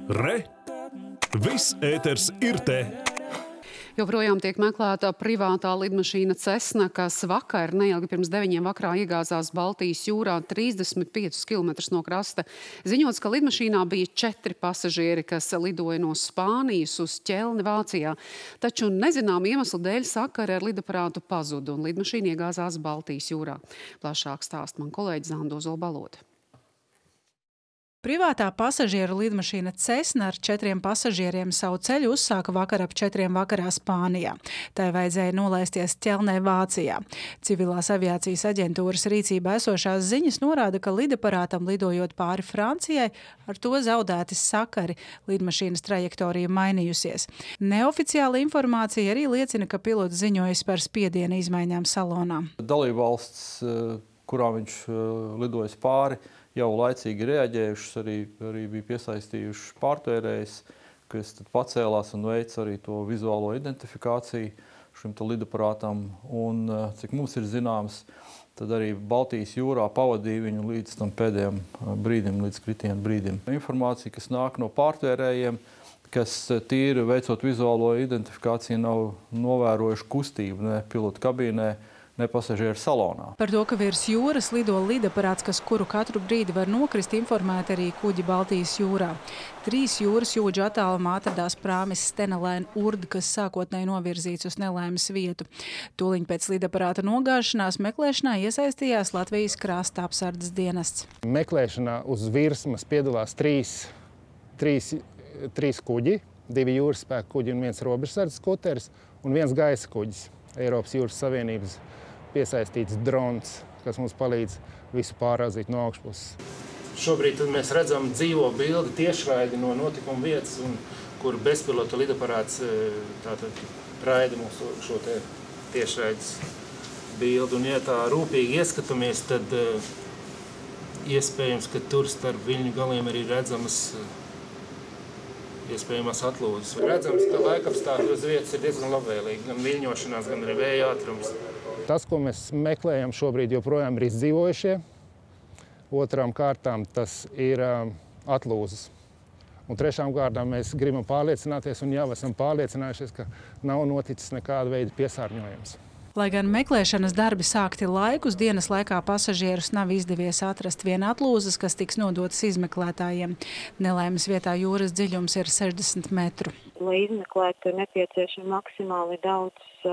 Re! Viss ēters ir te! Joprojām tiek meklēta privātā lidmašīna Cessna, kas vakar neilgi pirms 9 vakarā iegāzās Baltijas jūrā 35 km no krasta. Ziņots, ka lidmašīnā bija 4 pasažieri, kas lidoja no Spānijas uz Ķelni Vācijā. Taču nezinām iemeslu dēļ sakari ar lidaparātu pazuda un lidmašīna iegāzās Baltijas jūrā. Plašāk stāst man kolēģis Zandozola Balode. Privātā pasažieru lidmašīna Cessna ar 4 pasažieriem savu ceļu uzsāka vakar ap 4 vakarā Spānijā. Tai vajadzēja nolaisties Ķelnē Vācijā. Civilās aviācijas aģentūras rīcībā esošās ziņas norāda, ka lidaparātam lidojot pāri Francijai, ar to zaudēti sakari. Lidmašīnas trajektorija mainījusies. Neoficiāla informācija arī liecina, ka pilots ziņojis par spiediena izmaiņām salonā. Dalībvalsts, kurā viņš lidojas pāri, jau laicīgi reaģējušas, arī bija piesaistījušas pārtvērējus, kas tad pacēlās un veic arī to vizuālo identifikāciju šim lidaparātam. Un, cik mums ir zināms, tad arī Baltijas jūrā pavadīja viņu līdz tam pēdējiem brīdim, līdz kritiena brīdim. Informācija, kas nāk no pārtvērējiem, kas tīri veicot vizuālo identifikāciju, nav novērojuši kustību ne pilota kabīnē, ne pasažieru salonā. Par to, ka virs jūras lido lidaparāts, kas kuru katru brīdi var nokrist, informēta arī kuģi Baltijas jūrā. 3 jūras jūdžu attālumā atradās prāmis Stena Line Urd, kas sākotnēji novirzīts uz nelaimes vietu. Tūliņ pēc lidaparāta nogāšanās meklēšanā iesaistījās Latvijas krasta apsardzes dienests. Meklēšanā uz virsmas piedalās 3 kuģi, 2 jūras spēku kuģi un 1 robežsardzes kuteris un 1 gaisa kuģis. Eiropas jūras savienības piesaistīts drons, kas mums palīdz visu pāraudzīt no augšpuses. Šobrīd mēs redzam dzīvo bildi tiešraidi no notikuma vietas, kur bezpilota lidaparāts raida mums šo tiešraides bildi. Un, ja tā rūpīgi ieskatāmies, tad iespējams, ka tur starp viļņu galiem arī redzamas iespējamās atlūzes. Redzams, ka laikapstākļi uz vietas ir diezgan labvēlīgi, gan viļņošanās, gan arī vēja ātrums. Tas, ko mēs meklējam šobrīd, joprojām ir izdzīvojušie. Otrām kārtām tas ir atlūzes. Un trešām kārtām mēs gribam pārliecināties, un jau esam pārliecinājušies, ka nav noticis nekāda veida piesārņojums. Lai gan meklēšanas darbi sākti laikus, dienas laikā pasažierus nav izdevies atrast vien atlūzes, kas tiks nodotas izmeklētājiem. Nelaimes vietā jūras dziļums ir 60 metru. Lai izmeklētu, ir nepieciešami maksimāli daudz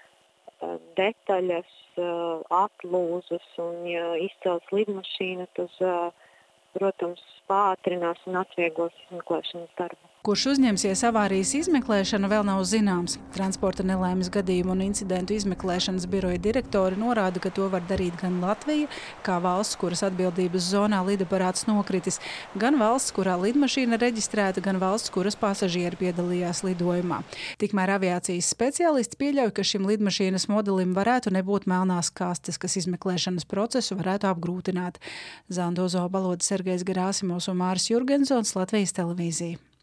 detaļas, atlūzes, un ja izcels lidmašīna, tas, protams, pātrinās un atvieglos izmeklēšanas darbu. Kurš uzņemsies avārijas izmeklēšanu, vēl nav zināms. Transporta nelaimes gadījumu un incidentu izmeklēšanas biroja direktori norāda, ka to var darīt gan Latvija, kā valsts, kuras atbildības zonā lidaparāts nokritis, gan valsts, kurā lidmašīna reģistrēta, gan valsts, kuras pasažieri piedalījās lidojumā. Tikmēr aviācijas speciālisti pieļauj, ka šim lidmašīnas modelim varētu nebūt melnās kastes, kas izmeklēšanas procesu varētu apgrūtināt. Zandozola Balode, Sergejs Gerāsimovs un Māris Jurgensons, Latvijas televīzija.